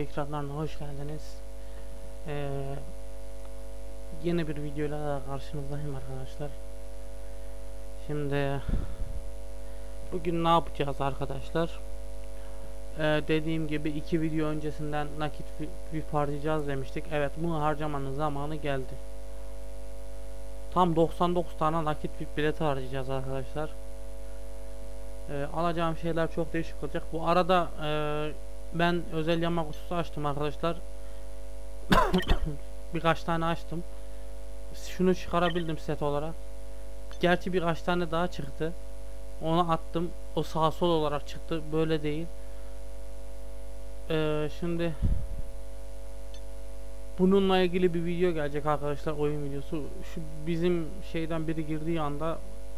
ekranlarına hoş geldiniz. Yeni bir videoyla daha karşınızdayım arkadaşlar. Şimdi bugün ne yapacağız arkadaşlar? Dediğim gibi 2 video öncesinden nakit bir harcayacağız demiştik. Evet, bunu harcamanın zamanı geldi. Tam 99 tane nakit VIP bileti harcayacağız arkadaşlar. Alacağım şeyler çok değişik olacak. Bu arada ben özel yama kutusu açtım arkadaşlar. Birkaç tane açtım. Şunu çıkarabildim set olarak. Gerçi birkaç tane daha çıktı. Onu attım. O sağ sol olarak çıktı. Böyle değil. Şimdi bununla ilgili bir video gelecek arkadaşlar. Oyun videosu. Şu bizim şeyden biri girdiği anda,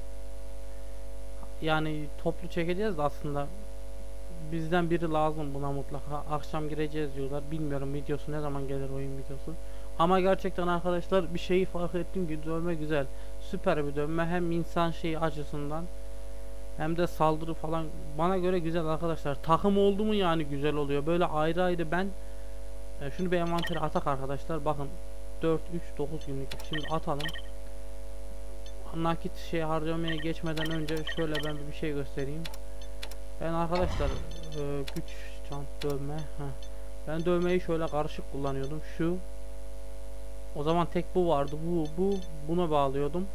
yani toplu çekeceğiz de aslında bizden biri lazım buna mutlaka. Akşam gireceğiz diyorlar. Bilmiyorum videosu ne zaman gelir, oyun videosu. Ama gerçekten arkadaşlar bir şeyi fark ettim ki dövme güzel. Süper bir dövme. Hem insan şeyi açısından hem de saldırı falan bana göre güzel arkadaşlar. Takım oldu mu yani güzel oluyor. Böyle ayrı ayrı ben şunu bir envantere atak arkadaşlar. Bakın 4 3 9 günlük. Şimdi atalım. Nakit şey harcamaya geçmeden önce şöyle ben bir şey göstereyim. Ben arkadaşlar güç çant dövme. Ben dövmeyi şöyle karışık kullanıyordum. Şu o zaman tek bu vardı. Buna bağlıyordum.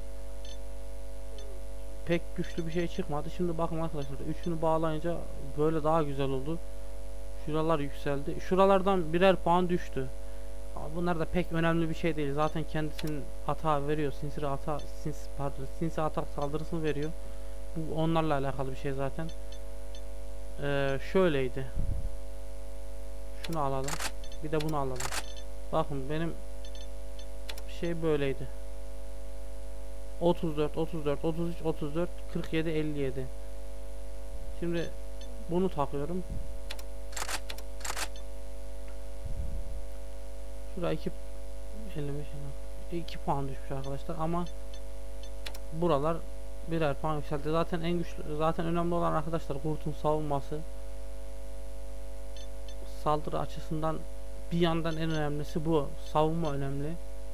Pek güçlü bir şey çıkmadı. Şimdi bakın arkadaşlar, üçünü bağlayınca böyle daha güzel oldu. Şuralar yükseldi. Şuralardan birer puan düştü. Ama bunlar da pek önemli bir şey değil. Zaten kendisinin hata veriyor. Sinsi atak saldırısını veriyor. Bu onlarla alakalı bir şey zaten. Şöyleydi. Şunu alalım. Bir de bunu alalım. Bakın benim şey böyleydi. 34, 34, 33, 34, 47, 57. Şimdi bunu takıyorum. Şurada 2 puan düşmüş arkadaşlar ama buralar birer puan yükseldi. Zaten en güçlü, zaten önemli olan arkadaşlar kurtun savunması. Saldırı açısından bir yandan en önemlisi bu. Savunma önemli.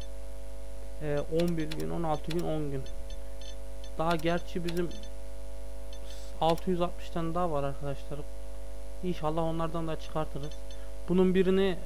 11 gün, 16 gün, 10 gün. Daha gerçi bizim 660 tane daha var arkadaşlar. İnşallah onlardan da çıkartırız. Bunun birini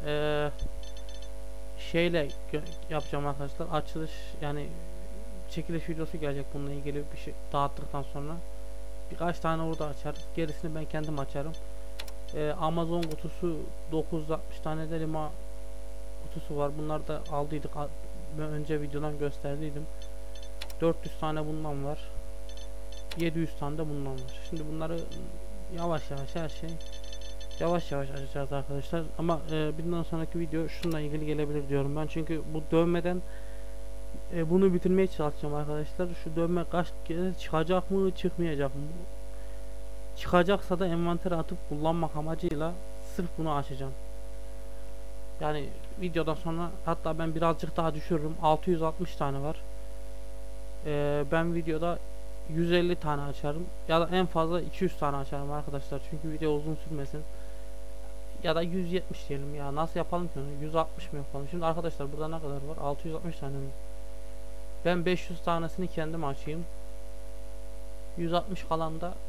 şeyle yapacağım arkadaşlar. Açılış, yani çekiliş videosu gelecek bununla ilgili bir şey dağıttıktan sonra. Birkaç tane orada açarız. Gerisini ben kendim açarım. Amazon kutusu 960 tane de lima kutusu var. Bunları da aldıydık. Önce videodan gösterdiydim. 400 tane bundan var. 700 tane de bundan var. Şimdi bunları yavaş yavaş her şey yavaş yavaş açacağız arkadaşlar. Ama bundan sonraki video şununla ilgili gelebilir diyorum ben. Çünkü bu dövmeden bunu bitirmeye çalışacağım arkadaşlar. Şu dövme kaç kere çıkacak mı, çıkmayacak mı? Çıkacaksa da envantere atıp kullanmak amacıyla sırf bunu açacağım. Yani videodan sonra hatta ben birazcık daha düşürürüm. 660 tane var. Ben videoda 150 tane açarım ya da en fazla 200 tane açarım arkadaşlar. Çünkü video uzun sürmesin. Ya da 170 diyelim ya. Nasıl yapalım ki onu? 160 mı yapalım? Şimdi arkadaşlar burada ne kadar var? 660 tane mi? Ben 500 tanesini kendim açayım. 160 kalan da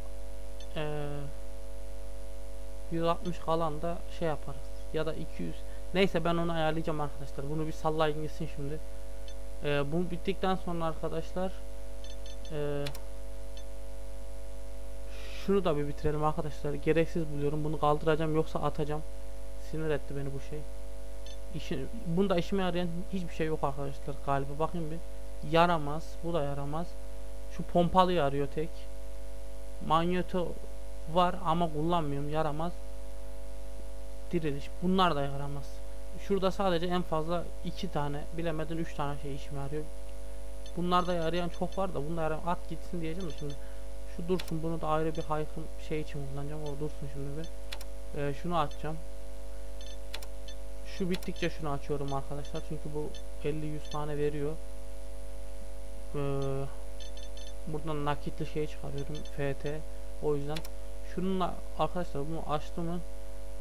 160 kalan da şey yaparız. Ya da 200. Neyse ben onu ayarlayacağım arkadaşlar. Bunu bir sallayın gitsin şimdi. Bu bittikten sonra arkadaşlar şunu da bir bitirelim arkadaşlar. Gereksiz buluyorum. Bunu kaldıracağım yoksa atacağım. Sinir etti beni bu şey. Bunda işime yarayan hiçbir şey yok arkadaşlar galiba. Bakın bir. Yaramaz. Bu da yaramaz. Şu pompalı yarıyor tek. Manyeto var ama kullanmıyorum. Yaramaz. Diriliş. Bunlar da yaramaz. Şurada sadece en fazla 2 tane, bilemedin 3 tane şey işime yarıyor. Bunlarda yarayan çok var da bunlar at gitsin diyeceğim de şimdi. Şu dursun, bunu da ayrı bir haykım şey için kullanacağım. O dursun şimdi bir. Şunu açacağım. Şu bittikçe şunu açıyorum arkadaşlar. Çünkü bu 50-100 tane veriyor. Buradan nakitli şey çıkarıyorum. FT. O yüzden şununla arkadaşlar bunu açtım mı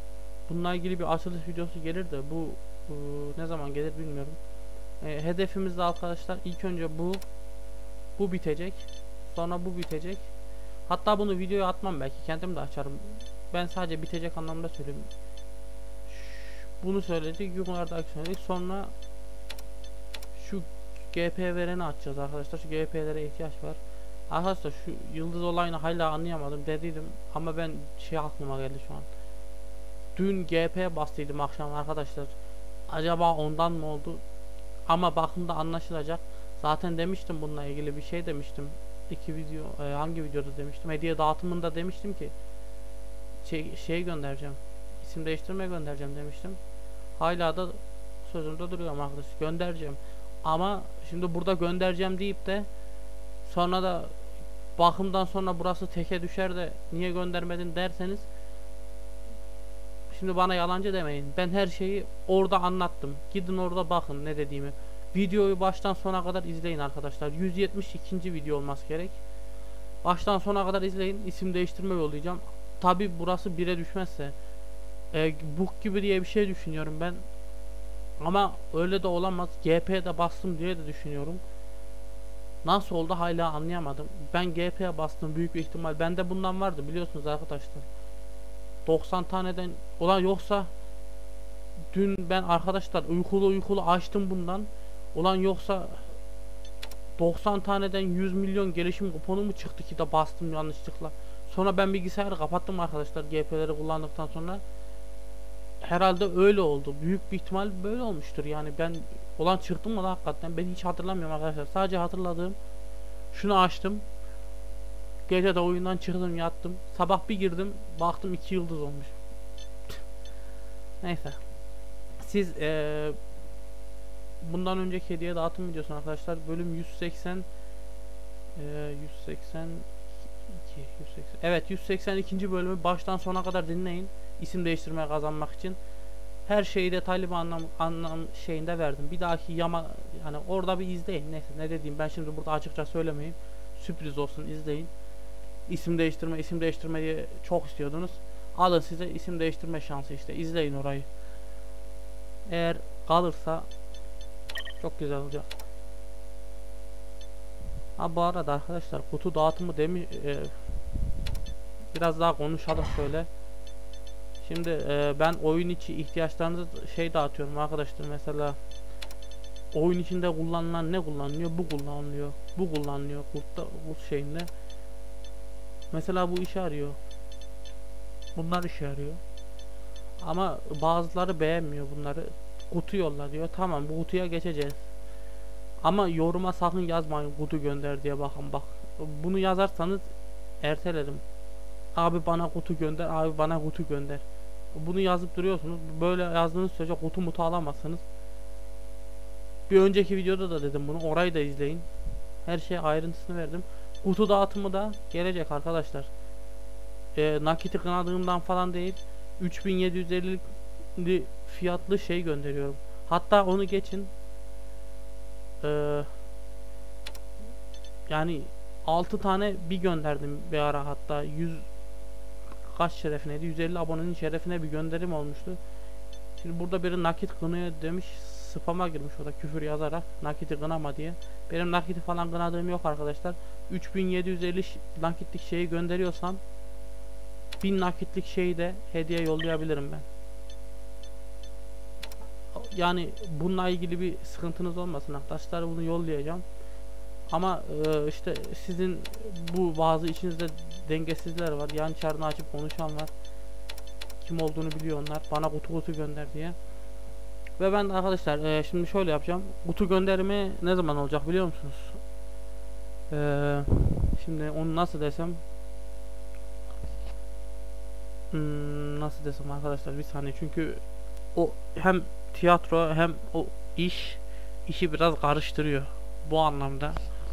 bununla ilgili bir açılış videosu gelir de bu ne zaman gelir bilmiyorum. Hedefimiz de arkadaşlar ilk önce bu bitecek. Sonra bu bitecek. Hatta bunu videoya atmam, belki kendim de açarım. Ben sadece bitecek anlamda söyleyeyim. Bunu söyledik, yukarıdaki söyledik. Sonra şu GP vereni açacağız arkadaşlar. Şu GP'lere ihtiyaç var. Arkadaşlar şu yıldız olayını hala anlayamadım dediydim ama ben aklıma geldi şu an. Dün GP bastıydım akşam arkadaşlar. Acaba ondan mı oldu? Ama bakımda anlaşılacak. Zaten demiştim, bununla ilgili bir şey demiştim. İki video, hangi videoda demiştim? Hediye dağıtımında demiştim ki şey göndereceğim. İsim değiştirme göndereceğim demiştim. Hala da sözümde duruyorum arkadaşlar. Göndereceğim. Ama şimdi burada göndereceğim deyip de sonra da bakımdan sonra burası teke düşer de niye göndermedin derseniz, şimdi bana yalancı demeyin. Ben her şeyi orada anlattım. Gidin orada bakın ne dediğimi. Videoyu baştan sona kadar izleyin arkadaşlar. 172. video olması gerek. Baştan sona kadar izleyin. İsim değiştirme yollayacağım. Tabi burası 1'e düşmezse. Book gibi diye bir şey düşünüyorum ben. Ama öyle de olamaz. GP'de bastım diye de düşünüyorum. Nasıl oldu hala anlayamadım. Ben GP'ye bastım, büyük bir ihtimal. Bende bundan vardı biliyorsunuz arkadaşlar. 90 taneden olan yoksa dün ben arkadaşlar uykulu açtım bundan. Ulan yoksa 90 taneden 100 milyon gelişim kuponu mu çıktı ki de bastım yanlışlıkla. Sonra ben bilgisayarı kapattım arkadaşlar GP'leri kullandıktan sonra. Herhalde öyle oldu. Büyük bir ihtimal böyle olmuştur. Yani ben olan çıktım mı da hakikaten ben hiç hatırlamıyorum arkadaşlar. Sadece hatırladığım şunu açtım. Gece de oyundan çıktım, yattım. Sabah bir girdim, baktım 2 yıldız olmuş. Neyse. Siz bundan önceki hediye dağıtım videosunu arkadaşlar bölüm 180 evet 182. bölümü baştan sona kadar dinleyin. İsim değiştirmeye kazanmak için. Her şeyi detaylı bir anlam şeyinde verdim. Bir dahaki yani orada bir izleyin. Neyse ne dediğim ben şimdi burada açıkça söylemeyeyim. Sürpriz olsun, izleyin. İsim değiştirme diye çok istiyordunuz. Alın size isim değiştirme şansı işte. İzleyin orayı. Eğer kalırsa çok güzel olacak. Ha bu arada arkadaşlar kutu dağıtımı biraz daha konuşalım şöyle. Şimdi ben oyun içi ihtiyaçlarınızı dağıtıyorum arkadaşlar. Mesela oyun içinde kullanılan ne kullanılıyor? Bu kullanılıyor. Bu kullanılıyor. Bu şeyinde. Mesela bu işe yarıyor. Bunlar işe yarıyor. Ama bazıları beğenmiyor bunları. Kutu yolla diyor. Tamam bu kutuya geçeceğiz. Ama yoruma sakın yazmayın kutu gönder diye, bakın bak. Bunu yazarsanız ertelerim. Abi bana kutu gönder, abi bana kutu gönder. Bunu yazıp duruyorsunuz. Böyle yazdığınız sürece kutu mutu alamazsınız. Bir önceki videoda da dedim bunu. Orayı da izleyin. Her şeye ayrıntısını verdim. Kutu dağıtımı da gelecek arkadaşlar. Nakiti kınadığımdan falan değil. 3750 fiyatlı şey gönderiyorum. Hatta onu geçin. Yani 6 tane bir gönderdim bir ara, hatta 100 kaç şerefineydi, 150 abonenin şerefine bir gönderim olmuştu. Şimdi burada biri nakit kınıyor demiş, spama girmiş o da küfür yazarak nakiti kınama diye. Benim nakiti falan kınadığım yok arkadaşlar. 3750 nakitlik şeyi gönderiyorsam 1000 nakitlik şeyi de hediye yollayabilirim ben. Yani bununla ilgili bir sıkıntınız olmasın arkadaşlar, bunu yollayacağım. Ama işte sizin bu bazı içinizde dengesizler var. Yan çarını açıp konuşan var. Kim olduğunu biliyor onlar. Bana kutu gönder diye. Ve ben de arkadaşlar şimdi şöyle yapacağım. Kutu gönderimi ne zaman olacak biliyor musunuz? Şimdi onu nasıl desem? Nasıl desem arkadaşlar, bir saniye, çünkü o hem tiyatro hem o işi biraz karıştırıyor bu anlamda.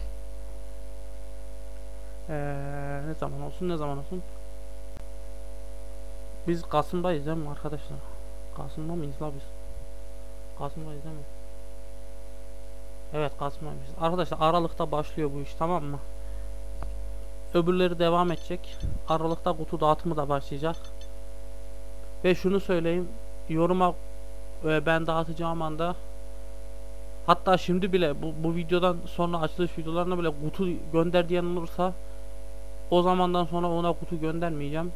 Ne zaman olsun? Biz Kasım'dayız değil mi arkadaşlar? Kasım'da mıyız la biz? Kasım'dayız değil mi? Evet Kasım'dayız. Arkadaşlar Aralık'ta başlıyor bu iş, tamam mı? Öbürleri devam edecek. Aralık'ta kutu dağıtımı da başlayacak. Ve şunu söyleyeyim, yoruma ben dağıtacağım anda, hatta şimdi bile bu videodan sonra açılış videolarına bile kutu gönder diyen olursa, o zamandan sonra ona kutu göndermeyeceğim.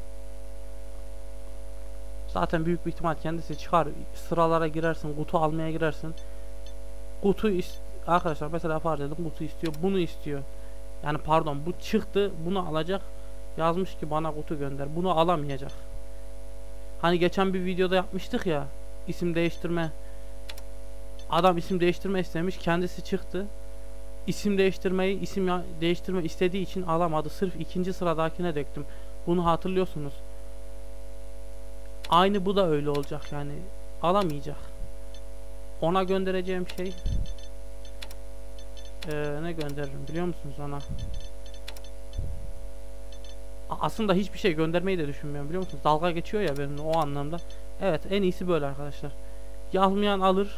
Zaten büyük bir ihtimal kendisi çıkar, sıralara girersin, kutu almaya girersin. Arkadaşlar mesela farz edin, kutu istiyor, bunu istiyor. Yani pardon, bu çıktı, bunu alacak. Yazmış ki bana kutu gönder. Bunu alamayacak. Hani geçen bir videoda yapmıştık ya, isim değiştirme. Adam isim değiştirme istemiş, kendisi çıktı. İsim değiştirme istediği için alamadı. Sırf ikinci sıradakine döktüm. Bunu hatırlıyorsunuz. Aynı bu da öyle olacak yani. Alamayacak. Ona göndereceğim şey ne gönderirim biliyor musunuz ona? Aslında hiçbir şey göndermeyi de düşünmüyorum biliyor musunuz? Dalga geçiyor ya benimle o anlamda. Evet, en iyisi böyle arkadaşlar. Yazmayan alır,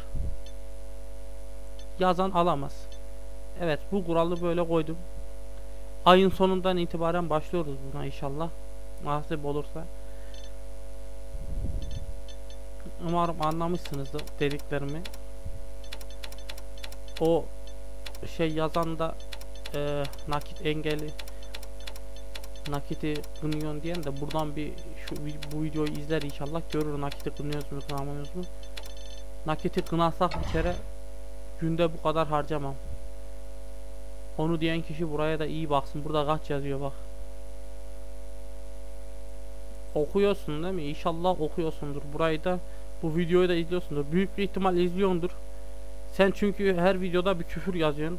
yazan alamaz. Evet, bu kuralı böyle koydum. Ayın sonundan itibaren başlıyoruz buna inşallah. Nasip olursa. Umarım anlamışsınızdır dediklerimi. O şey yazan da nakit engeli, nakiti kınıyorsun diyen de buradan bu videoyu izler inşallah, görür nakiti kınıyoruz mu kınamıyoruz mu. Nakiti kınasak bir kere günde bu kadar harcamam. Onu diyen kişi buraya da iyi baksın. Burada kaç yazıyor bak. Okuyorsun değil mi? İnşallah okuyorsundur. Burayı da, bu videoyu da izliyorsundur. Büyük bir ihtimal izliyordur. Sen çünkü her videoda bir küfür yazıyorsun.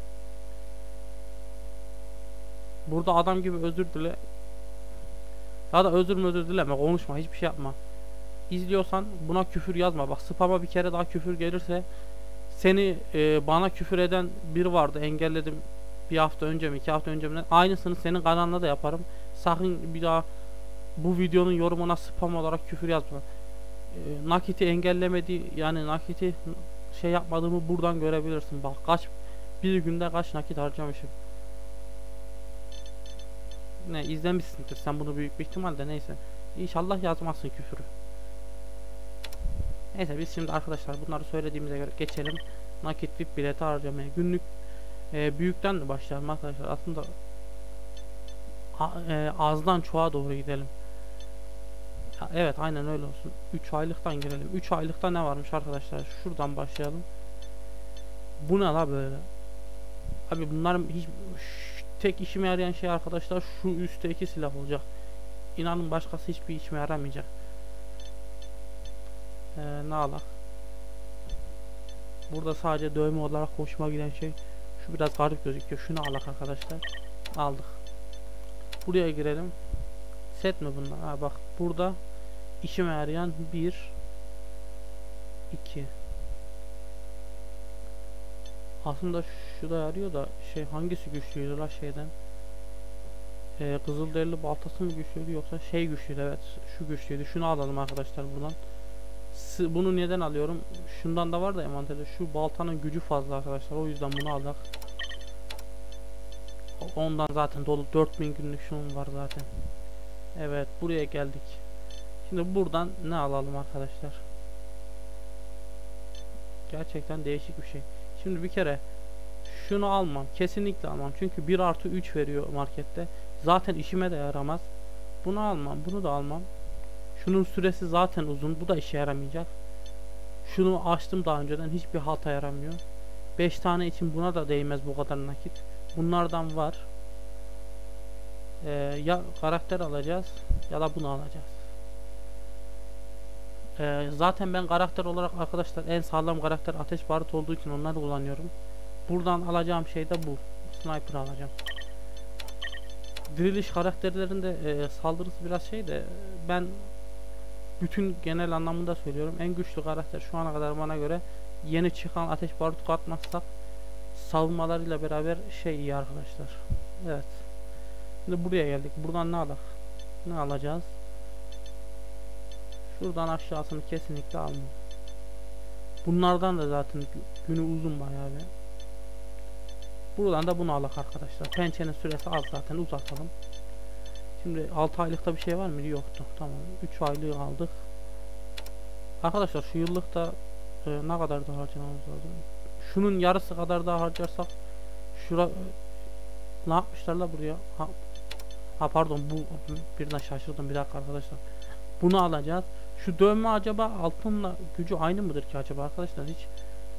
Burada adam gibi özür dile. Ya da özür dileme, konuşma, hiçbir şey yapma. İzliyorsan buna küfür yazma. Bak, spama bir kere daha küfür gelirse, seni bana küfür eden biri vardı, engelledim bir hafta önce mi 2 hafta önce mi, aynısını senin kanalına da yaparım. Sakın bir daha bu videonun yorumuna spam olarak küfür yazma. Nakiti engellemedi, yani nakiti şey yapmadığımı buradan görebilirsin. Bak, bir günde kaç nakit harcamışım. Ne, izlemişsindir sen bunu büyük bir ihtimalle, neyse. İnşallah yazmazsın küfürü. Neyse, biz şimdi arkadaşlar bunları söylediğimize göre geçelim nakit VIP bileti harcamaya. Günlük büyükten mi başlayalım arkadaşlar? Aslında azdan çoğa doğru gidelim. Evet, aynen öyle olsun. 3 aylıktan girelim. 3 aylıkta ne varmış arkadaşlar? Şuradan başlayalım. Bu ne la böyle? Abi bunların tek işime yarayan şey arkadaşlar şu üstteki silah olacak. İnanın başkası hiçbir işime yaramayacak. Ne alak? Burada sadece dövme olarak hoşuma giden şey şu, biraz garip gözüküyor. Şunu alak arkadaşlar. Aldık. Buraya girelim. Set mi bunlar? Ha bak, burada işime yarayan 1 2. Aslında şu da yarıyor da şey, hangisi güçlüydü la şeyden? Kızılderili baltası mı güçlüydü yoksa şey güçlüydü? Evet, şu güçlüydü. Şunu alalım arkadaşlar buradan. Bunu neden alıyorum? Şundan da var da envanterde. Şu baltanın gücü fazla arkadaşlar. O yüzden bunu aldık. Ondan zaten dolu 4000 günlük şunun var zaten. Evet, buraya geldik. Şimdi buradan ne alalım arkadaşlar? Gerçekten değişik bir şey. Şimdi bir kere şunu almam. Kesinlikle almam. Çünkü 1+3 veriyor markette. Zaten işime de yaramaz. Bunu almam. Bunu da almam. Şunun süresi zaten uzun. Bu da işe yaramayacak. Şunu açtım daha önceden. Hiçbir halta yaramıyor. 5 tane için buna da değmez bu kadar nakit. Bunlardan var. Ya karakter alacağız ya da bunu alacağız. Zaten ben karakter olarak arkadaşlar en sağlam karakter ateş barut olduğu için onları kullanıyorum. Buradan alacağım şey de bu. Sniper alacağım. Diriliş karakterlerinde saldırısı biraz şey de, ben bütün genel anlamında söylüyorum. En güçlü karakter şu ana kadar bana göre yeni çıkan ateş barut katmazsak savunmalarıyla beraber şey iyi arkadaşlar. Evet. Şimdi buraya geldik. Buradan ne alacağız? Şuradan aşağısını kesinlikle almam. Bunlardan da zaten günü uzun bayağı bir. Buradan da bunu alak arkadaşlar. Pençenin süresi az zaten, uzatalım. Şimdi 6 aylıkta bir şey var mı? Yoktu. Tamam. 3 aylığı aldık. Arkadaşlar şu yıllıkta ne kadar daha harcamamız lazım? Şunun yarısı kadar daha harcarsak şura ne yapmışlar la buraya? Ha pardon, bu birden şaşırdım, bir dakika arkadaşlar. Bunu alacağız. Şu dövme acaba altınla gücü aynı mıdır ki acaba arkadaşlar? Hiç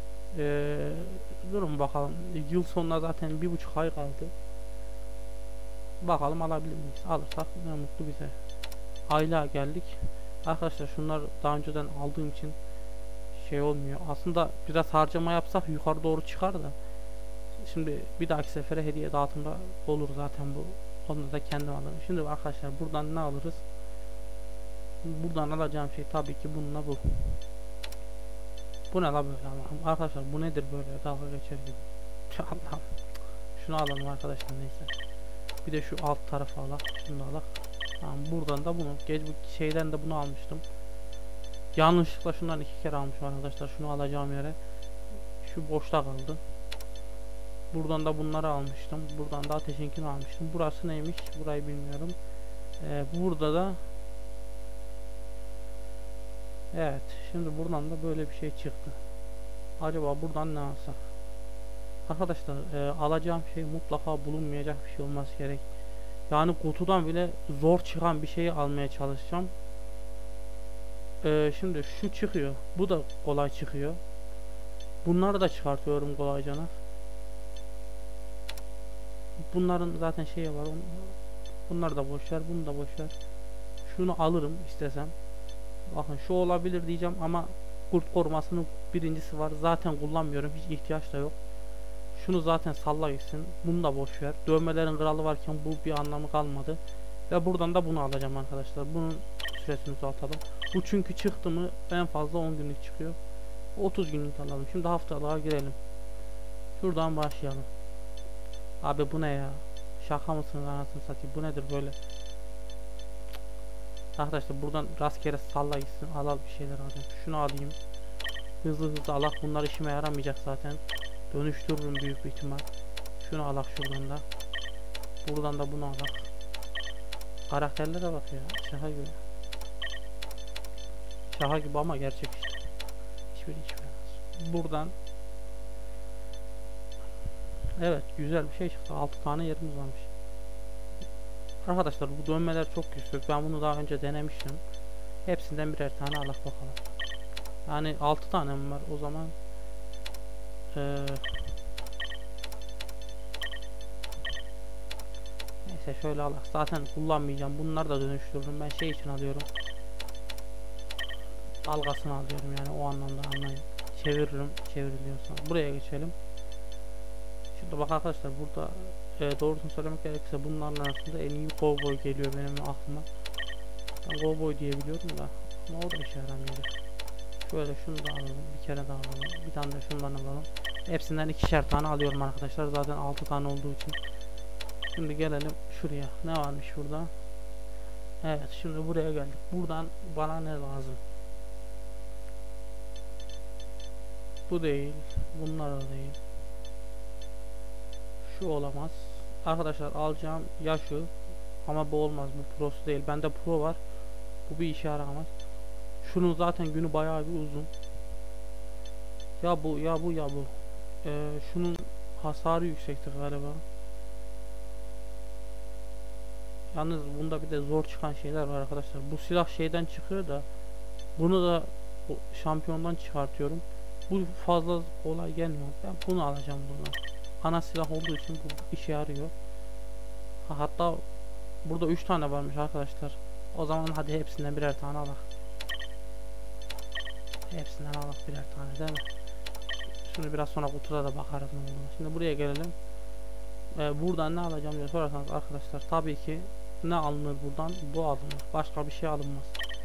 durun bakalım. Yıl sonuna zaten 1,5 ay kaldı. Bakalım alabilir miyiz? Alırsak ne mutlu bize. Aylığa geldik. Arkadaşlar şunlar daha önceden aldığım için şey olmuyor. Aslında biraz harcama yapsak yukarı doğru çıkar da. Şimdi bir dahaki sefere hediye dağıtımda olur zaten bu. Onu da kendim alırım. Şimdi arkadaşlar buradan ne alırız? Buradan alacağım şey tabii ki bununla bu. Bu ne la böyle Allah'ım? Arkadaşlar bu nedir böyle, dalga geçer gibi. Allah'ım. Şunu alalım arkadaşlar, neyse. Bir de şu alt tarafı alalım. Şunu da alalım. Tamam, buradan da bunu. Bu şeyden de bunu almıştım. Yanlışlıkla şundan 2 kere almışım arkadaşlar. Şunu alacağım yere. Şu boşta kaldı. Buradan da bunları almıştım. Buradan da ateşinkini almıştım. Burası neymiş? Burayı bilmiyorum. Burada da evet. Şimdi buradan da böyle bir şey çıktı. Acaba buradan ne alsak? Arkadaşlar alacağım şey mutlaka bulunmayacak bir şey olması gerek. Yani kutudan bile zor çıkan bir şeyi almaya çalışacağım. Şimdi şu çıkıyor. Bu da kolay çıkıyor. Bunları da çıkartıyorum kolayca. Bunların zaten şeyi var. Bunları da boşver, bunu da boşver. Şunu alırım istesem. Bakın şu olabilir diyeceğim ama kurt korumasının birincisi var. Zaten kullanmıyorum. Hiç ihtiyaç da yok. Şunu zaten salla gitsin. Bunu da boşver. Dövmelerin kralı varken bu bir anlamı kalmadı. Ve buradan da bunu alacağım arkadaşlar. Bunun süresini uzaltalım. Bu çünkü çıktı mı en fazla 10 günlük çıkıyor. 30 günlük alalım. Şimdi haftalığa girelim. Şuradan başlayalım. Abi bu ne ya? Şaka mısınız anasını satayım? Bu nedir böyle? Arkadaşlar buradan rastgele salla gitsin. Al bir şeyler alacağım. Şunu alayım. Hızlı alak. Bunlar işime yaramayacak zaten. Dönüştürürüm büyük bir ihtimal. Şunu alak şuradan da. Buradan da bunu alak. Karakterlere bak ya. Şaka gibi. Şaka gibi ama gerçek işte. Hiçbiri buradan. Evet, güzel bir şey çıktı. 6 tane yerimiz varmış. Arkadaşlar bu dönmeler çok güçlü. Ben bunu daha önce denemiştim. Hepsinden birer tane alak bakalım. Yani 6 tane mi var o zaman? Neyse şöyle alak. Zaten kullanmayacağım. Bunları da dönüştürürüm. Ben şey için alıyorum. Dalgasını alıyorum yani, o anlamda anlayın. Çeviririm. Çevriliyorsa. Buraya geçelim. Şimdi bak arkadaşlar, burada doğrusunu söylemek gerekirse bunların arasında en iyi Cowboy geliyor benim aklıma. Ben Cowboy diye biliyorum da ama o da işe yaramıyor. Şöyle şunu da alalım, bir kere daha alalım, bir tane de şundan alalım. Hepsinden 2'şer tane alıyorum arkadaşlar, zaten 6 tane olduğu için. Şimdi gelelim şuraya, ne varmış burada? Evet, şimdi buraya geldik. Buradan bana ne lazım? Bu değil, bunlar da değil. Şu olamaz. Arkadaşlar alacağım ya şu, ama bu olmaz, bu prosu değil. Bende pro var, bu bir işe yaramaz. Şunun zaten günü bayağı bir uzun. Ya bu ya bu ya bu. Şunun hasarı yüksektir galiba. Yalnız bunda bir de zor çıkan şeyler var arkadaşlar. Bu silah şeyden çıkıyor da bunu da şampiyondan çıkartıyorum. Bu fazla kolay gelmiyor. Ben bunu alacağım buradan. Ana silah olduğu için bu işe yarıyor. Hatta burada 3 tane varmış arkadaşlar. O zaman hadi hepsinden birer tane alak. Hepsinden alak birer tane, değil mi? Şimdi biraz sonra kutuda da bakarız ne olduğunu. Şimdi buraya gelelim. Buradan ne alacağım diye sorarsanız arkadaşlar, tabii ki ne alınır buradan? Bu alınır. Başka bir şey alınmaz.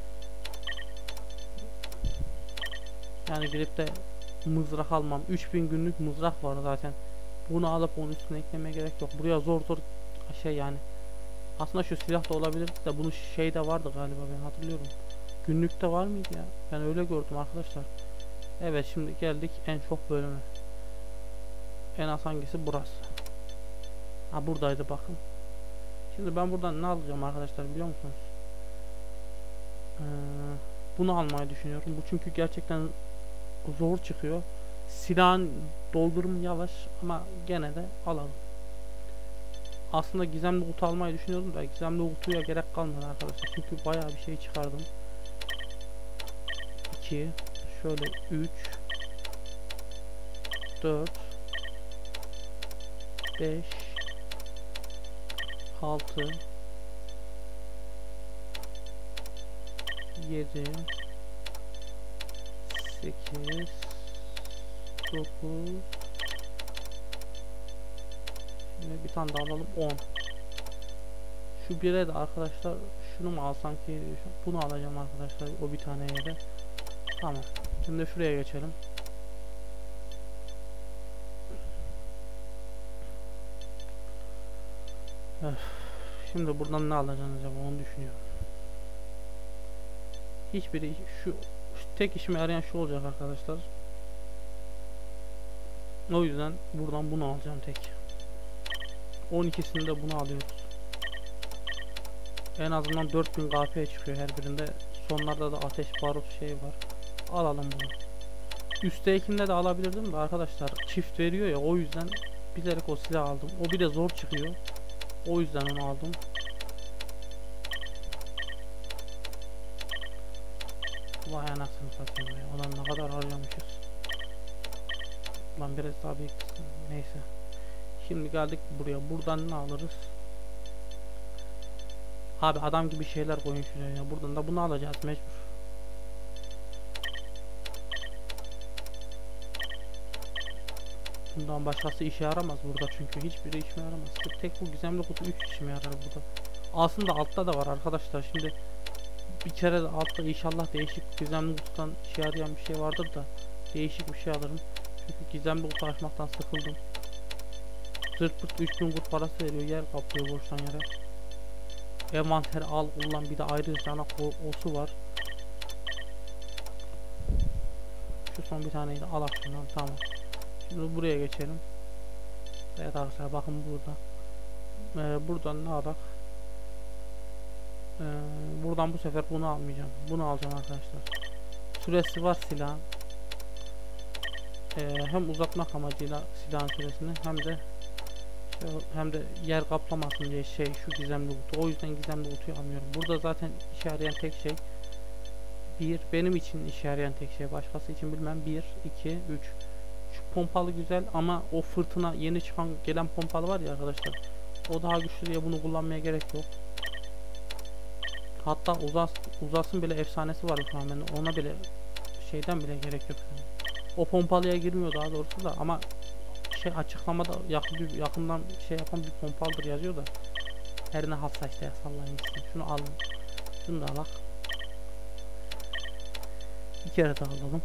Yani girip de mızrak almam. 3000 günlük mızrak var zaten. Bunu alıp onun üstüne eklemeye gerek yok. Buraya zor şey yani. Aslında şu silah da olabilir de bunun şey de vardı galiba, ben hatırlıyorum. Günlükte var mıydı ya? Ben öyle gördüm arkadaşlar. Evet, şimdi geldik en çok bölüme. En az hangisi? Burası. Ha, buradaydı bakın. Şimdi ben buradan ne alacağım arkadaşlar biliyor musunuz? Bunu almayı düşünüyorum. Bu çünkü gerçekten zor çıkıyor. Silahın doldurum yavaş ama gene de alalım. Aslında gizemli kutu almayı düşünüyordum da gizemli kutuya gerek kalmadı arkadaşlar. Çünkü bayağı bir şey çıkardım. 2 şöyle 3 4 5 6 7 8 9 Şimdi bir tane daha alalım 10. Şu bire de arkadaşlar şunu mu alsam ki, bunu alacağım arkadaşlar o bir taneye de. Tamam. Şimdi şuraya geçelim. Öf. Şimdi buradan ne alacağım acaba onu düşünüyorum. Hiçbiri şu tek işime yarayan şu olacak arkadaşlar. O yüzden buradan bunu alacağım tek. 12'sini de bunu alıyoruz. En azından 4000 KP çıkıyor her birinde. Sonlarda da ateş barut şey var. Alalım bunu. Üsttekinde de alabilirdim de arkadaşlar çift veriyor ya, o yüzden bilerek o silah aldım. O bir de zor çıkıyor. O yüzden onu aldım. Vay anasını satayım ya. Ulan ne kadar harcamışız. Lan biraz daha büyük kısmı. Neyse. Şimdi geldik buraya. Buradan ne alırız? Abi adam gibi şeyler koyun şuraya ya. Buradan da bunu alacağız mecbur. Bundan başkası işe yaramaz burada çünkü hiçbiri işime yaramaz. Tek bu gizemli kutu 3 işime yarar burada. Aslında altta da var arkadaşlar. Şimdi bir kere de altta inşallah değişik gizemli kutudan işe yarayan bir şey vardır da değişik bir şey alırım. Çünkü gizemli kutu açmaktan sıkıldım. Zırt pırt 3000 kurt parası veriyor, yer kaplıyor boştan yere. Envanteri al kullan, bir de ayrı sana osu var. Şu son bir taneyi de al şundan, tamam. Şimdi buraya geçelim. Evet arkadaşlar bakın burada. Buradan ne alak? Buradan bu sefer bunu almayacağım. Bunu alacağım arkadaşlar. Süresi var silahın. Hem uzatmak amacıyla silahın süresini hem de yer kaplamasın diye şu gizemli kutu. O yüzden gizemli kutuyu almıyorum. Burada zaten işe yarayan tek şey benim için işe yarayan tek şey, başkası için bilmem. 1 2 3. Şu pompalı güzel ama o fırtına yeni çıkan gelen pompalı var ya arkadaşlar. O daha güçlü diye bunu kullanmaya gerek yok. Hatta uzasın bile efsanesi var şu an bende. Ona bile şeyden bile gerek yok. O pompalıya girmiyor daha doğrusu da, ama açıklamada yakından yapan bir pompalıdır yazıyor da. Her ne halsa işte sallayın gitsin. Şunu alın. Şunu da alak. Bir kere daha alalım.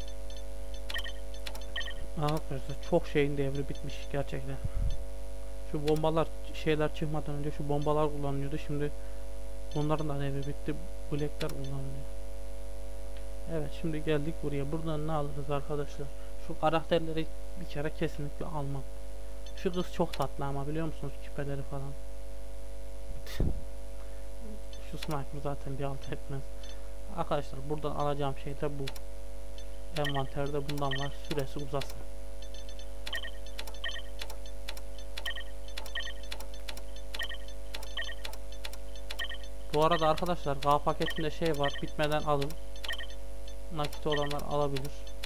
Arkadaşlar çok şeyin devri bitmiş gerçekten. Şu bombalar çıkmadan önce şu bombalar kullanılıyordu. Şimdi onların da devri bitti. Black'ler kullanılıyor. Evet şimdi geldik buraya. Buradan ne alırız arkadaşlar? Şu karakterleri bir kere kesinlikle almam. Şu kız çok tatlı ama biliyor musunuz, küpeleri falan. Şu sniper zaten bir alt etmez. Arkadaşlar buradan alacağım şey de bu. Envanterde bundan var. Süresi uzasın. Bu arada arkadaşlar K paketinde şey var. Bitmeden alın. Nakit olanlar alabilir.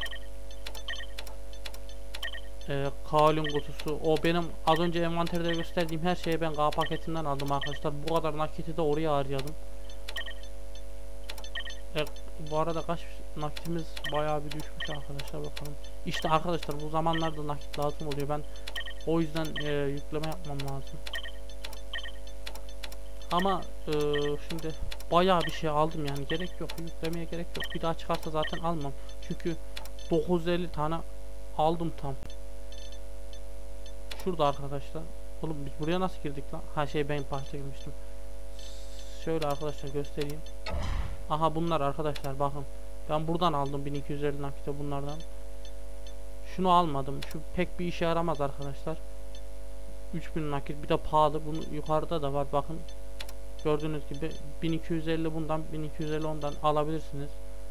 Kaolin kutusu. O benim az önce envanterde gösterdiğim her şeyi ben K paketinden aldım arkadaşlar. Bu kadar nakiti de oraya harcadım. Bu arada kaç nakitimiz bayağı bir düşmüş arkadaşlar, bakalım. İşte arkadaşlar bu zamanlarda nakit lazım oluyor. Ben o yüzden yükleme yapmam lazım. Ama şimdi bayağı bir şey aldım yani, gerek yok, yüklemeye gerek yok. Bir daha çıkarsa zaten almam. Çünkü 950 tane aldım tam. Şurada arkadaşlar. Oğlum biz buraya nasıl girdik lan? Ben parça girmiştim. Şöyle arkadaşlar göstereyim. Aha bunlar arkadaşlar bakın. Ben buradan aldım 1250 nakite bunlardan. Şunu almadım. Şu pek bir işe yaramaz arkadaşlar. 3000 nakit bir de pahalı. Bunu yukarıda da var bakın. Gördüğünüz gibi 1250 bundan, 1250 ondan alabilirsiniz.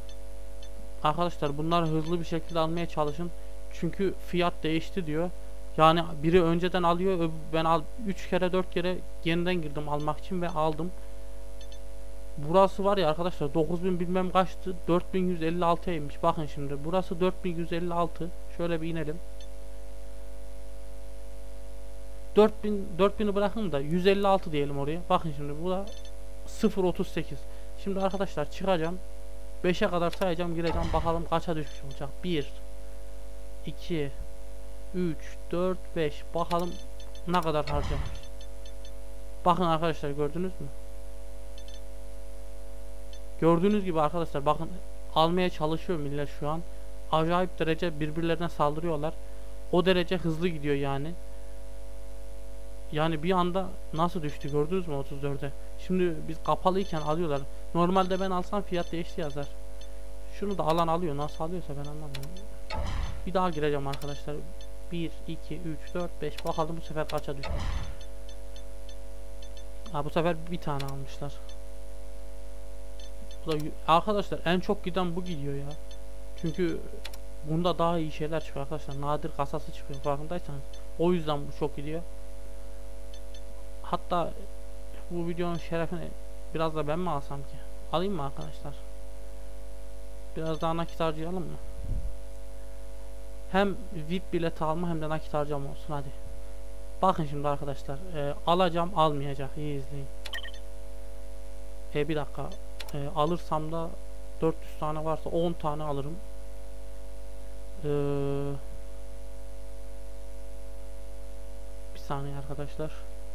arkadaşlar bunları hızlı bir şekilde almaya çalışın. Çünkü fiyat değişti diyor. Yani biri önceden alıyor. Ben 3 kere 4 kere yeniden girdim almak için ve aldım. Burası var ya arkadaşlar 9000 bilmem kaçtı. 4156'ya inmiş. Bakın şimdi burası 4156. Şöyle bir inelim. 4000'i bırakın da 156 diyelim oraya. Bakın şimdi bu da 0.38. Şimdi arkadaşlar çıkacağım. 5'e kadar sayacağım, gireceğim. Bakalım kaça düşmüş olacak. 1 2 3 4 5. Bakalım ne kadar harcamış. Bakın arkadaşlar gördünüz mü? Gördüğünüz gibi arkadaşlar bakın almaya çalışıyor millet şu an. Acayip derece birbirlerine saldırıyorlar. O derece hızlı gidiyor yani. Yani bir anda nasıl düştü gördünüz mü 34'e. Şimdi biz kapalıyken alıyorlar. Normalde ben alsam fiyat değişti yazar. Şunu da alan alıyor. Nasıl alıyorsa ben anlamıyorum. Bir daha gireceğim arkadaşlar. 1 2 3 4 5. Bakalım bu sefer kaça düşmüş. Ha, bu sefer bir tane almışlar. Bu da, arkadaşlar en çok giden bu gidiyor ya. Çünkü bunda daha iyi şeyler çıkıyor arkadaşlar. Nadir kasası çıkıyor farkındaysanız. O yüzden bu çok gidiyor. Hatta bu videonun şerefini biraz da ben mi alsam ki? Alayım mı arkadaşlar? Biraz daha nakit harcayalım mı? Hem VIP bileti alma hem de nakit harcama olsun hadi. Bakın şimdi arkadaşlar alacağım almayacak iyi izleyin. Bir dakika alırsam da 400 tane varsa 10 tane alırım. Bir saniye arkadaşlar.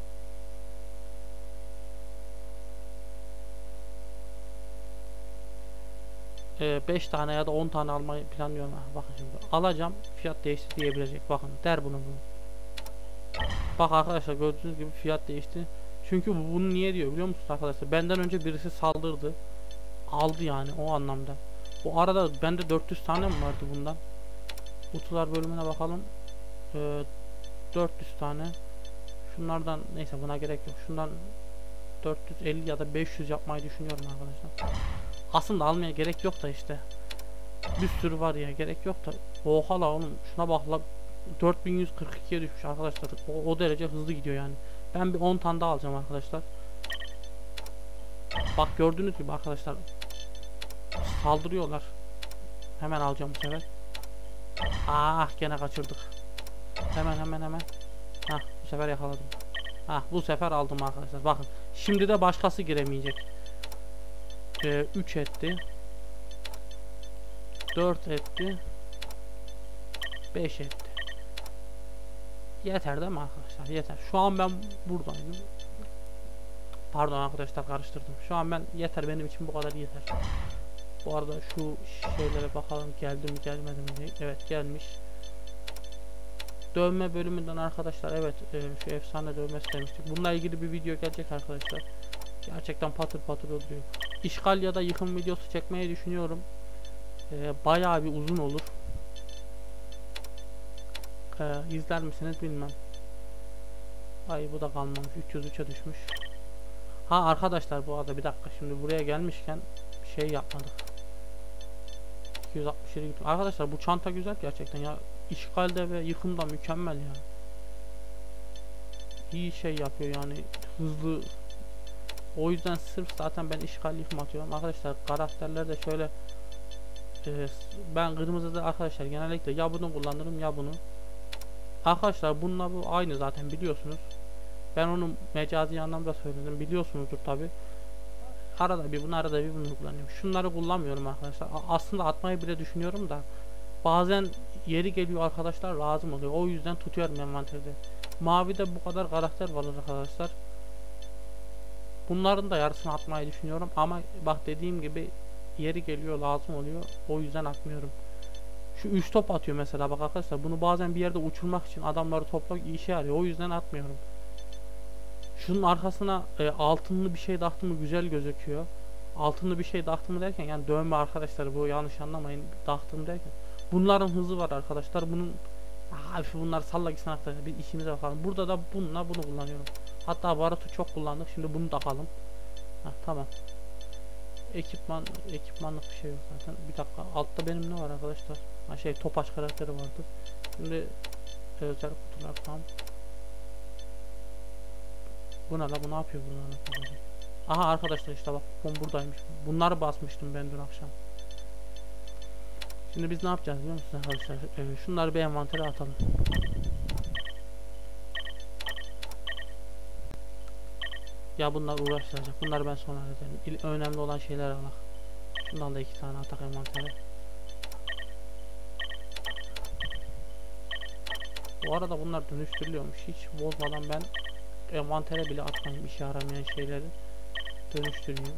Ee, 5 tane ya da 10 tane almayı planlıyorum. Bakın şimdi alacağım fiyat değişti diyebilecek. Bakın der bunu. Bak arkadaşlar gördüğünüz gibi fiyat değişti. Çünkü bunu niye diyor biliyor musunuz arkadaşlar? Benden önce birisi saldırdı. Aldı yani o anlamda. Bu arada bende 400 tane mi vardı bundan? Kutular bölümüne bakalım. 400 tane. Şunlardan neyse buna gerek yok. Şundan 450 ya da 500 yapmayı düşünüyorum arkadaşlar. Aslında almaya gerek yok da işte. Bir sürü var ya gerek yok da. Oha la oğlum şuna bak la. 4142'ye düşmüş arkadaşlar. O derece hızlı gidiyor yani. Ben bir 10 tane daha alacağım arkadaşlar. Bak gördüğünüz gibi arkadaşlar. Saldırıyorlar. Hemen alacağım bu sefer. Ah gene kaçırdık. Hemen. Hah bu sefer yakaladım. Hah bu sefer aldım arkadaşlar. Bakın şimdi de başkası giremeyecek. 3 etti. 4 etti. 5 etti. Yeter değil mi arkadaşlar? Yeter. Şu an ben buradayım. Pardon arkadaşlar karıştırdım. Şu an ben yeter benim için bu kadar yeter. Bu arada şu şeylere bakalım geldi mi gelmedi mi diye. Evet gelmiş. Dövme bölümünden arkadaşlar evet şu efsane dövmesi demiştik. Bununla ilgili bir video gelecek arkadaşlar. Gerçekten patır patır oluyor. İşgal ya da yıkım videosu çekmeyi düşünüyorum. Bayağı bir uzun olur. İzler misiniz bilmem. Ay bu da kalmamış. 303'e düşmüş. Ha arkadaşlar bu arada bir dakika şimdi buraya gelmişken şey yapmadık. 267 gittim. Arkadaşlar bu çanta güzel gerçekten ya. İşgalde ve yıkımda mükemmel ya. İyi şey yapıyor yani hızlı. O yüzden sırf zaten ben işgal yıkım atıyorum. Arkadaşlar karakterler de şöyle ben kırmızıda arkadaşlar genellikle ya bunu kullanırım ya bunu. Arkadaşlar bununla bu aynı zaten biliyorsunuz. Ben onu mecazi anlamda söyledim. Biliyorsunuzdur tabi. Arada bir bunu kullanıyorum. Şunları kullanmıyorum arkadaşlar. Aslında atmayı bile düşünüyorum da bazen yeri geliyor arkadaşlar lazım oluyor. O yüzden tutuyorum envanterde. Mavide bu kadar karakter var arkadaşlar. Bunların da yarısını atmayı düşünüyorum ama bak dediğim gibi yeri geliyor lazım oluyor. O yüzden atmıyorum. Şu 3 top atıyor mesela bak arkadaşlar. Bunu bazen bir yerde uçurmak için adamları topla işe yarıyor. O yüzden atmıyorum. Şunun arkasına altınlı bir şey taktım mı güzel gözüküyor. Altınlı bir şey taktım mı derken yani dövme arkadaşlar bu yanlış anlamayın taktım derken. Bunların hızı var arkadaşlar. Bunlar salla gitsin arkadaşlar. Bir işimize bakalım. Burada da bununla bunu kullanıyorum. Hatta barutu çok kullandık. Şimdi bunu takalım. Tamam. ekipmanlık bir şey yok zaten. Bir dakika, altta benim ne var arkadaşlar? Ha şey, Topaç karakteri vardı. Şimdi özel kutular tam. Bu ne la, bu ne yapıyor bunlar? Aha arkadaşlar, işte bak kupon buradaymış. Bunları basmıştım ben dün akşam. Şimdi biz ne yapacağız biliyor musunuz arkadaşlar? Şunları bir envantere atalım. Ya bunlar uğraştıracak. Bunları ben sonra hallederim. Önemli olan şeyler alak. Şundan da 2 tane atak envantere. Bu arada bunlar dönüştürülüyormuş. Hiç bozmadan ben envantere bile atmayayım, işe yaramayan şeyleri dönüştüreyim.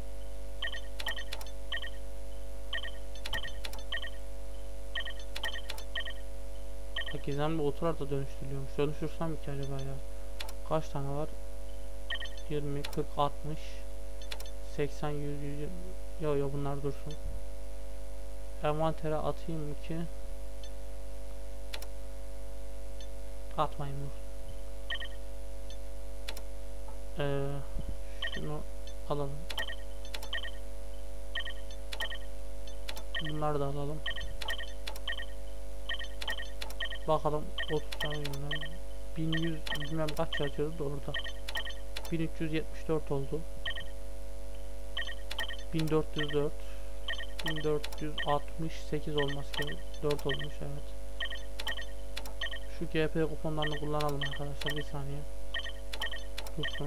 Gizemli oturar da dönüştürülüyormuş. Dönüştürsem mi ki acaba ya? Kaç tane var? 20, 40, 60, 80, 100, 100. Yo bunlar dursun. Envantere atayım ki atmayayım dur. Şunu alalım. Bunları da alalım. Bakalım 30 tane bilmem 1100 bilmem kaç yazıyordu da orada 1374 oldu. 1404 1468 olması gerekiyor. 4 olmuş evet. Şu GP kuponlarını kullanalım arkadaşlar, bir saniye dursun.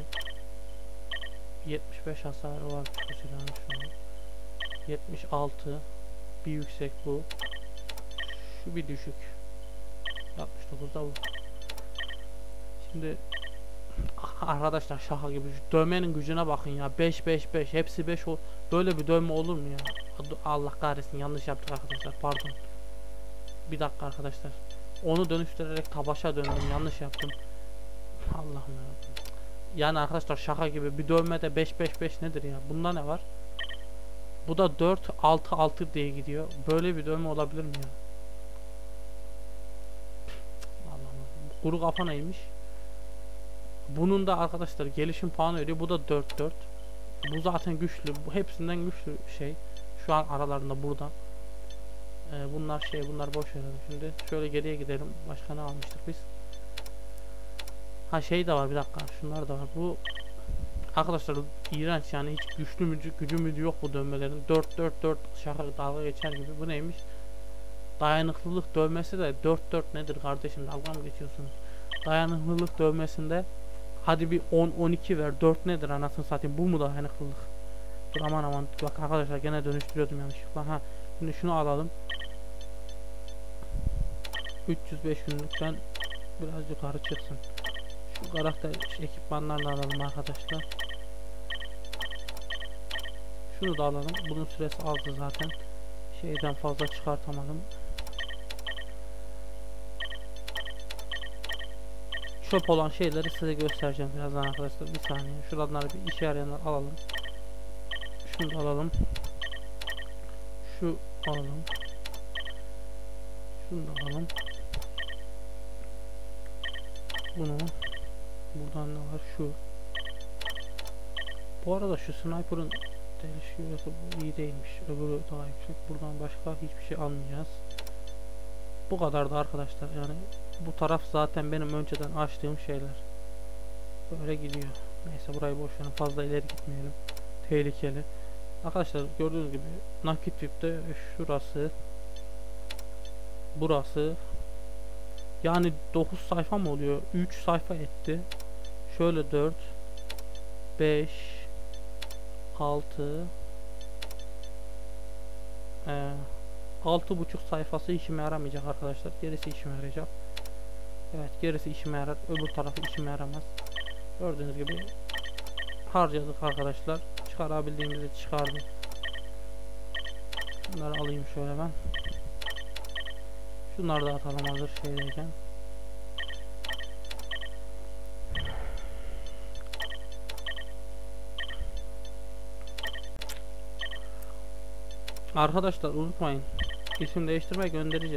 75 hasarı var şu silahın şunu. 76 bir yüksek bu. Şu bir düşük. 69'da bu. Şimdi arkadaşlar şaka gibi şu dövmenin gücüne bakın ya. 5 5 5 hepsi 5 o. Böyle bir dövme olur mu ya? Allah kahretsin, yanlış yaptık arkadaşlar, pardon. Bir dakika arkadaşlar. Onu dönüştürerek tabaşa döndüm, yanlış yaptım. Allah'ım ya. Yani arkadaşlar şaka gibi bir dövmede 5 5 5 nedir ya? Bunda ne var? Bu da 4 6 6 diye gidiyor. Böyle bir dövme olabilir mi ya? Allah'ım. Kuru kafa neymiş? Bunun da arkadaşlar gelişim puanı veriyor. Bu da 4 4. Bu zaten güçlü. Bu hepsinden güçlü şey. Şu an aralarında burada. Bunlar boş verelim şimdi. Şöyle geriye gidelim. Başka ne almıştık biz? Ha şey de var, bir dakika. Şunlar da var. Bu arkadaşlar iğrenç yani, hiç gücü mücü yok bu dövmelerin. 4 4 4 şaka dalga geçer gibi. Bu neymiş? Dayanıklılık dövmesi de 4 4 nedir kardeşim, dalga mı geçiyorsunuz? Dayanıklılık dövmesinde hadi bir 10 12 ver. 4 nedir anasını satayım? Bu mu dayanıklılık? Dur aman bak arkadaşlar, gene dönüştürüyordum yanlışlıkla. Ha şimdi şunu alalım. 305 günlükten biraz yukarı çıksın. Şu karakter ekipmanlarını alalım arkadaşlar. Şunu da alalım. Bunun süresi azdı zaten. Şeyden fazla çıkartamadım. Çöp olan şeyleri size göstereceğim birazdan arkadaşlar. Bir saniye. Şuradan bir işe yarayanlar alalım. Şunu da alalım. Şu alalım. Şunu da alalım. Bunu. Buradan ne var? Şu. Bu arada şu sniper'ın delişi bu iyi değilmiş. Öbürü daha yüksek. Buradan başka hiçbir şey almayacağız. Bu kadar da arkadaşlar, yani bu taraf zaten benim önceden açtığım şeyler. Böyle gidiyor. Neyse burayı boş verin, fazla ileri gitmeyelim. Tehlikeli. Arkadaşlar gördüğünüz gibi nakit VIP'te şurası, burası, yani 9 sayfa mı oluyor? 3 sayfa etti. Şöyle 4 5 6 6,5 sayfası işime yaramayacak arkadaşlar. Gerisi işime yarayacak. Evet, gerisi işime yarar. Öbür tarafı işime yaramaz. Gördüğünüz gibi harcadık arkadaşlar. Çıkarabildiğimizi çıkardım. Bunları alayım şöyle ben. Şunları da atalım hazır şeydeyken. Arkadaşlar unutmayın. İsim değiştirme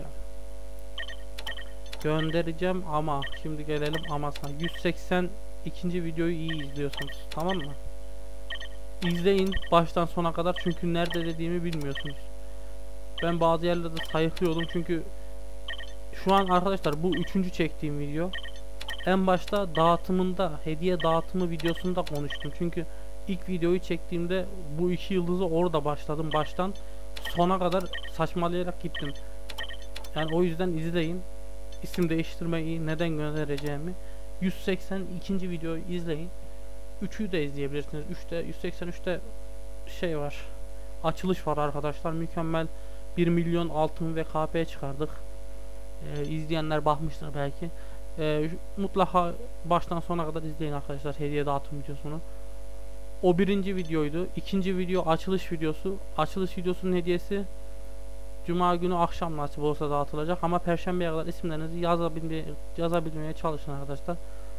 göndereceğim ama şimdi gelelim amasına. 182. videoyu iyi izliyorsunuz, tamam mı? izleyin baştan sona kadar, çünkü nerede dediğimi bilmiyorsunuz. Ben bazı yerlerde sayıklıyordum çünkü şu an arkadaşlar bu üçüncü çektiğim video. En başta dağıtımında, hediye dağıtımı videosunda konuştum. Çünkü ilk videoyu çektiğimde bu 2 yıldızı orada başladım. Baştan sona kadar saçmalayarak gittim. Yani o yüzden izleyin. İsim değiştirmeyi, neden göndereceğimi. 182. videoyu izleyin. 3'ü de izleyebilirsiniz. 183'te şey var. Açılış var arkadaşlar. Mükemmel 1 milyon altın ve KP çıkardık. İzleyenler bakmıştır belki. Mutlaka baştan sona kadar izleyin arkadaşlar hediye dağıtım videosunu. O birinci videoydu. İkinci video açılış videosu. Açılış videosunun hediyesi Cuma günü akşam nasip olsa dağıtılacak, ama Perşembeye kadar isimlerinizi yazabilmeye çalışın arkadaşlar.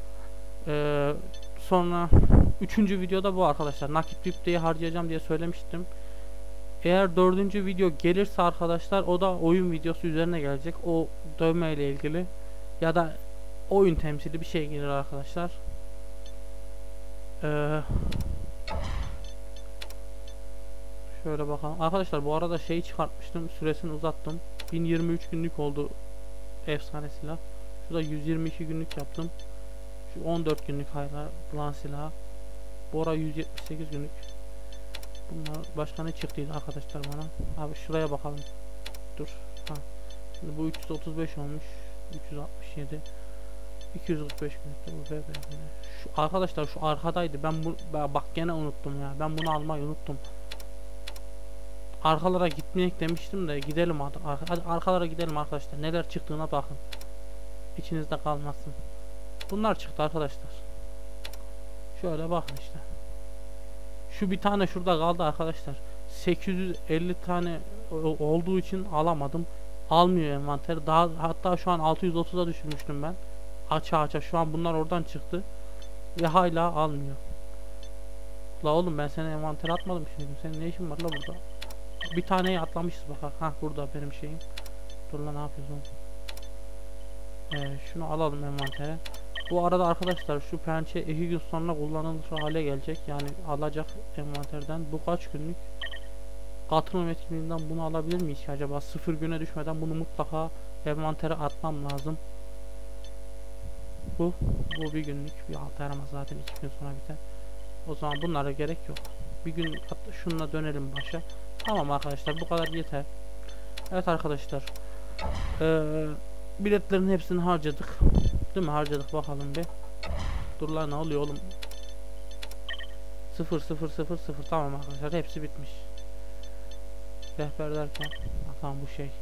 Sonra üçüncü videoda bu arkadaşlar. Nakit VIP'teyi harcayacağım diye söylemiştim. Eğer dördüncü video gelirse arkadaşlar, o da oyun videosu üzerine gelecek. O dövme ile ilgili ya da oyun temsili bir şey gelir arkadaşlar. Şöyle bakalım. Arkadaşlar bu arada şeyi çıkartmıştım. Süresini uzattım. 1023 günlük oldu efsane silah. Şurada 122 günlük yaptım. Şu 14 günlük hayran silah. Bu ara 178 günlük. Bunlar başka ne çıktıydı arkadaşlar bana? Abi şuraya bakalım. Dur. Ha. Şimdi bu 335 olmuş. 367. 245 günlük. Şu arkadaşlar şu arkadaydı. Bak gene unuttum ya. Ben bunu almayı unuttum. Arkalara gitmeyek demiştim de gidelim hadi arkalara gidelim arkadaşlar. Neler çıktığına bakın. İçinizde kalmasın. Bunlar çıktı arkadaşlar. Şöyle bakın işte. Şu bir tane şurada kaldı arkadaşlar. 850 tane olduğu için alamadım. Almıyor envanter. Daha hatta şu an 630'a düşürmüştüm ben. Aça şu an bunlar oradan çıktı. Ve hala almıyor. La oğlum ben sana envanter atmadım şimdi. Senin ne işin var la burada? Bir taneyi atlamışız bak. Ha burada benim şeyim. Dur lan ne yapıyorsun? Şunu alalım envantere. Bu arada arkadaşlar şu pençe 2 gün sonra kullanılır hale gelecek. Yani alacak envanterden. Bu kaç günlük? Katılım etkinliğinden bunu alabilir miyiz ki acaba? 0 güne düşmeden bunu mutlaka envantere atmam lazım. Bu bir günlük. Bir 6 yaramaz zaten 2 gün sonra biter. O zaman bunlara gerek yok. Bir gün şununla dönelim başa. Tamam arkadaşlar bu kadar yeter. Evet arkadaşlar. Biletlerin hepsini harcadık. Değil mi? Harcadık bakalım bir. Dur lan ne oluyor oğlum? 0 0 0 0 tamam arkadaşlar hepsi bitmiş. Rehber derken tamam bu şey.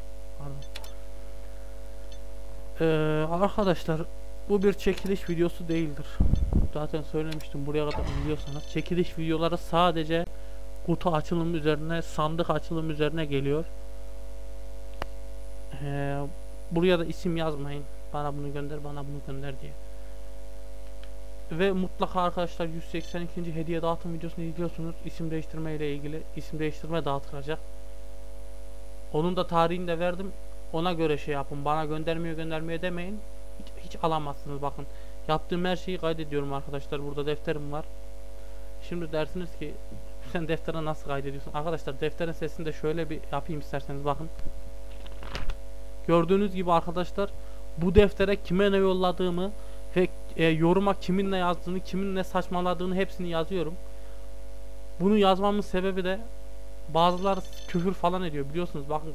Pardon. Arkadaşlar bu bir çekiliş videosu değildir. Zaten söylemiştim, buraya kadar izliyorsanız. Çekiliş videoları sadece kutu açılımı üzerine, sandık açılımı üzerine geliyor. Buraya da isim yazmayın. Bana bunu gönder, bana bunu gönder diye. Ve mutlaka arkadaşlar 182. hediye dağıtım videosunu izliyorsunuz. İsim değiştirme ile ilgili isim değiştirme dağıtılacak. Onun da tarihini de verdim. Ona göre şey yapın. Bana göndermiyor demeyin. Hiç alamazsınız bakın. Yaptığım her şeyi kaydediyorum arkadaşlar. Burada defterim var. Şimdi dersiniz ki sen deftere nasıl kaydediyorsun? Arkadaşlar defterin sesini de şöyle bir yapayım isterseniz bakın. Gördüğünüz gibi arkadaşlar bu deftere kime ne yolladığımı ve yoruma kimin ne yazdığını, kimin ne saçmaladığını hepsini yazıyorum. Bunu yazmamın sebebi de bazıları küfür falan ediyor biliyorsunuz. Bakın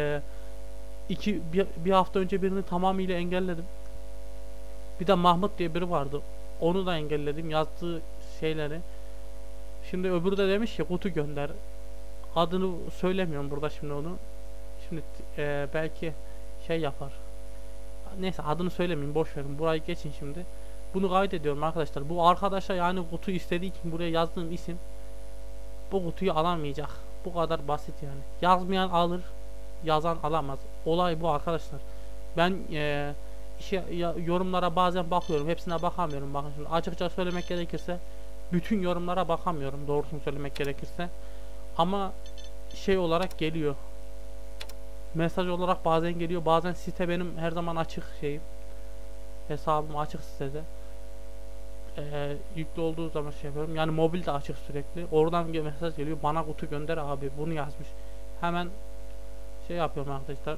bir hafta önce birini tamamıyla engelledim. Bir de Mahmut diye biri vardı. Onu da engelledim yazdığı şeyleri. Şimdi öbürü de demiş ki kutu gönder. Adını söylemiyorum burada şimdi onu. Şimdi belki şey yapar. Neyse adını söylemeyeyim, boş verin. Burayı geçin şimdi. Bunu kaydediyorum arkadaşlar. Bu arkadaşa yani kutu istediği için buraya yazdığım isim bu kutuyu alamayacak. Bu kadar basit yani. Yazmayan alır, yazan alamaz. Olay bu arkadaşlar. Ben yorumlara bazen bakıyorum. Hepsine bakamıyorum. Bakın şimdi açıkça söylemek gerekirse bütün yorumlara bakamıyorum. Doğrusunu söylemek gerekirse. Ama şey olarak geliyor. Mesaj olarak bazen geliyor. Bazen site benim her zaman açık şeyim. Hesabım açık sitede. yüklü olduğu zaman şey yapıyorum. Yani mobil de açık sürekli. Oradan bir mesaj geliyor. Bana kutu gönder abi. Bunu yazmış. Hemen şey yapıyorum arkadaşlar.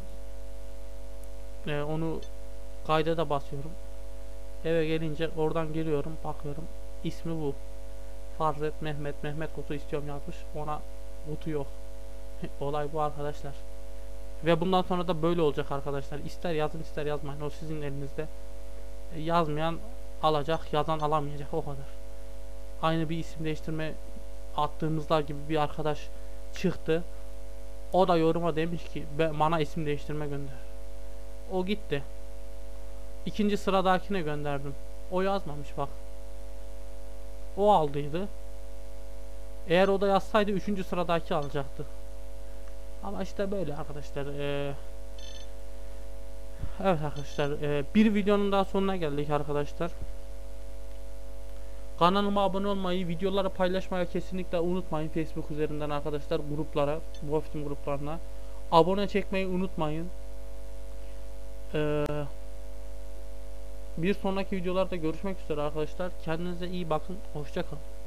Onu kayda da basıyorum. Eve gelince oradan giriyorum. Bakıyorum. İsmi bu. Farz et Mehmet. Mehmet kutu istiyorum yazmış. Ona kutu yok. Olay bu arkadaşlar. Ve bundan sonra da böyle olacak arkadaşlar. İster yazın ister yazmayın. O sizin elinizde. Yazmayan alacak. Yazan alamayacak. O kadar. Aynı bir isim değiştirme attığımızda gibi bir arkadaş çıktı. O da yoruma demiş ki bana isim değiştirme gönder. O gitti. İkinci sıradakine gönderdim. O yazmamış bak. O aldıydı. Eğer o da yazsaydı üçüncü sıradaki alacaktı. Ama işte böyle arkadaşlar. Evet arkadaşlar. Bir videonun daha sonuna geldik arkadaşlar. Kanalıma abone olmayı, videoları paylaşmayı kesinlikle unutmayın. Facebook üzerinden arkadaşlar gruplara, Wolfteam gruplarına. Abone çekmeyi unutmayın. Bir sonraki videolarda görüşmek üzere arkadaşlar. Kendinize iyi bakın. Hoşça kalın.